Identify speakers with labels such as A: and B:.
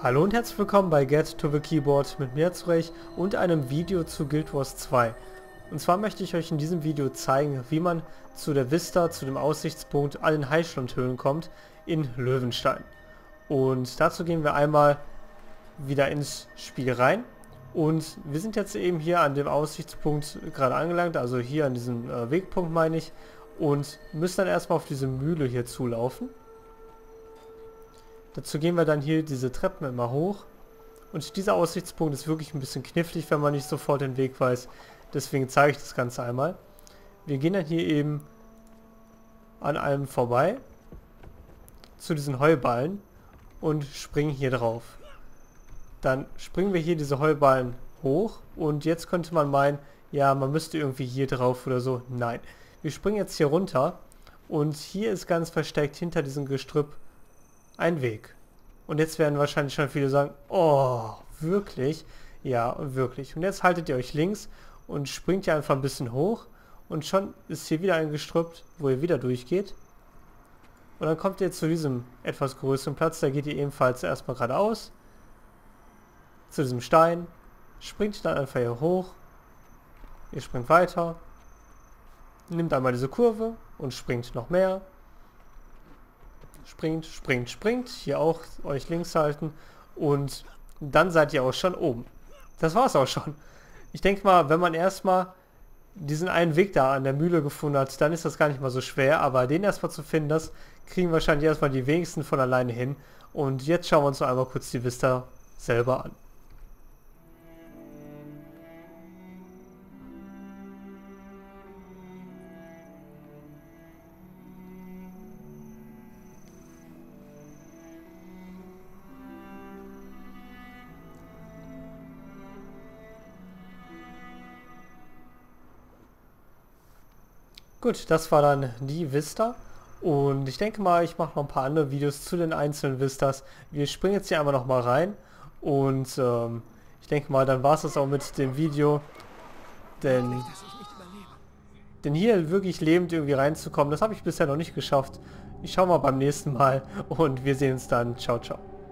A: Hallo und herzlich willkommen bei Get to the Keyboard mit mir Zurech und einem Video zu Guild Wars 2. Und zwar möchte ich euch in diesem Video zeigen, wie man zu der Vista, zu dem Aussichtspunkt an den Heischlandhöhlen kommt in Löwenstein. Und dazu gehen wir einmal wieder ins Spiel rein. Und wir sind jetzt eben hier an dem Aussichtspunkt gerade angelangt, also hier an diesem Wegpunkt meine ich. Und müssen dann erstmal auf diese Mühle hier zulaufen. Dazu gehen wir dann hier diese Treppen immer hoch. Und dieser Aussichtspunkt ist wirklich ein bisschen knifflig, wenn man nicht sofort den Weg weiß. Deswegen zeige ich das Ganze einmal. Wir gehen dann hier eben an einem vorbei zu diesen Heuballen und springen hier drauf. Dann springen wir hier diese Heuballen hoch und jetzt könnte man meinen, ja, man müsste irgendwie hier drauf oder so. Nein, wir springen jetzt hier runter und hier ist ganz versteckt hinter diesem Gestrüpp ein Weg. Und jetzt werden wahrscheinlich schon viele sagen, oh, wirklich? Ja, wirklich. Und jetzt haltet ihr euch links und springt hier einfach ein bisschen hoch und schon ist hier wieder ein Gestrüpp, wo ihr wieder durchgeht. Und dann kommt ihr zu diesem etwas größeren Platz, da geht ihr ebenfalls erstmal geradeaus zu diesem Stein, springt dann einfach hier hoch, ihr springt weiter, nimmt einmal diese Kurve und springt noch mehr. Springt, springt, springt. Hier auch euch links halten. Und dann seid ihr auch schon oben. Das war's auch schon. Ich denke mal, wenn man erstmal diesen einen Weg da an der Mühle gefunden hat, dann ist das gar nicht mal so schwer. Aber den erstmal zu finden, das kriegen wahrscheinlich erstmal die wenigsten von alleine hin. Und jetzt schauen wir uns noch einmal kurz die Vista selber an. Gut, das war dann die Vista und ich denke mal, ich mache noch ein paar andere Videos zu den einzelnen Vistas. Wir springen jetzt hier einmal noch mal rein und ich denke mal, dann war es das auch mit dem Video, denn hier wirklich lebend irgendwie reinzukommen, das habe ich bisher noch nicht geschafft. Ich schaue mal beim nächsten Mal und wir sehen uns dann. Ciao, ciao.